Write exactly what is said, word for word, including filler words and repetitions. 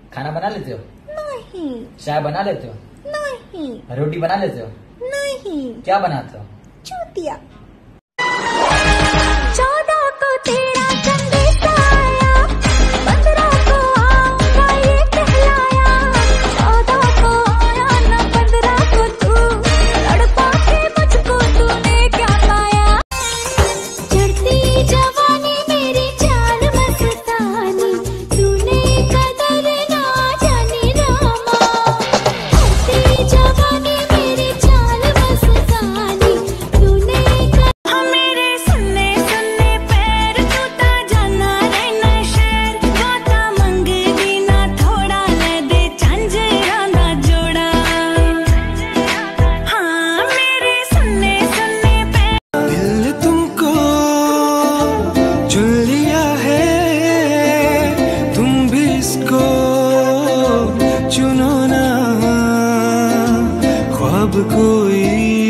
खाना बना लेते हो? नहीं। चाय बना लेते हो? नहीं। रोटी बना लेते हो? नहीं। क्या बनाते हो? चूतिया। चौदह को तेरा संदेशा आया, पंद्रह को आऊंगा ये कहलाया, चौदह को आया ना पंद्रह को तू, लड़का के मुझको तूने क्या पाया। चढ़ती जवानी मेरी चाल मस्तानी, तूने कदर ना जानी रामा। चढ़ती जवानी मेरी चाल मस्तानी, तूने हाँ मेरे सुनने सुनने पैर तूता जाना रहना शहर, गाता मंगदी ना थोड़ा ले दे झांझरा ना जोड़ा। हाँ मेरे सुनने सुनने पैर दिल तुमको चुन लिया है, तुम भी इसको चुनो ना। ख्वाब कोई